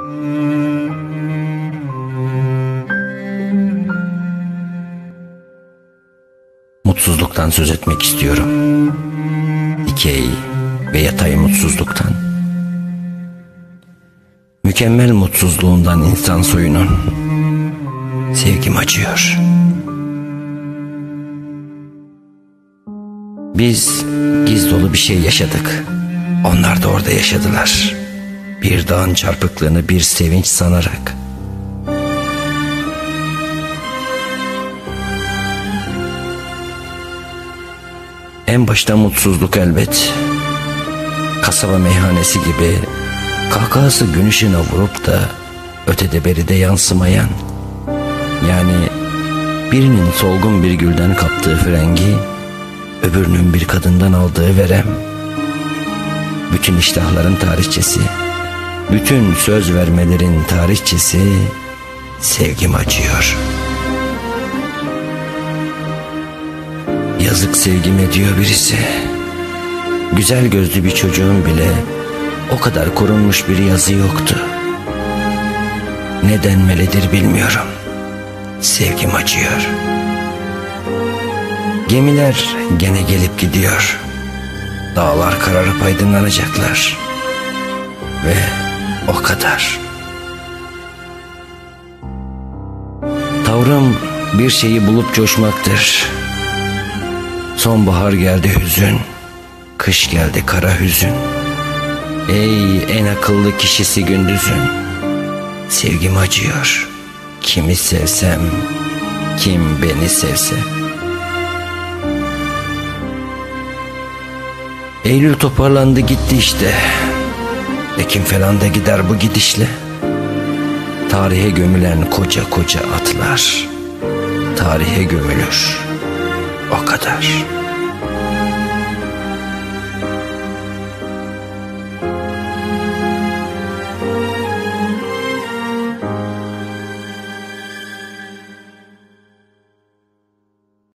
Mutsuzluktan söz etmek istiyorum. Dikey ve yatay mutsuzluktan. Mükemmel mutsuzluğundan insan soyunun. Sevgim acıyor. Biz giz dolu bir şey yaşadık. Onlar da orada yaşadılar. Bir dağın çarpıklığını bir sevinç sanarak. En başta mutsuzluk elbet. Kasaba meyhanesi gibi kahkahası gün ışığına vurup da ötede beride yansımayan, yani birinin solgun bir gülden kaptığı frengi, öbürünün bir kadından aldığı verem. Bütün iştahların tarihçesi, bütün söz vermelerin tarihçesi, sevgim acıyor. Yazık sevgime diyor birisi. Güzel gözlü bir çocuğun bile o kadar korunmuş bir yazı yoktu. Ne denmelidir bilmiyorum. Sevgim acıyor. Gemiler gene gelip gidiyor. Dağlar kararıp aydınlanacaklar. Ve o kadar. Tavrım bir şeyi bulup coşmaktır. Sonbahar geldi hüzün, kış geldi kara hüzün. Ey en akıllı kişisi gündüzün, sevgim acıyor. Kimi sevsem, kim beni sevse. Eylül toparlandı gitti işte. Ekim falan da gider bu gidişle. Tarihe gömülen koca koca atlar tarihe gömülür. O kadar.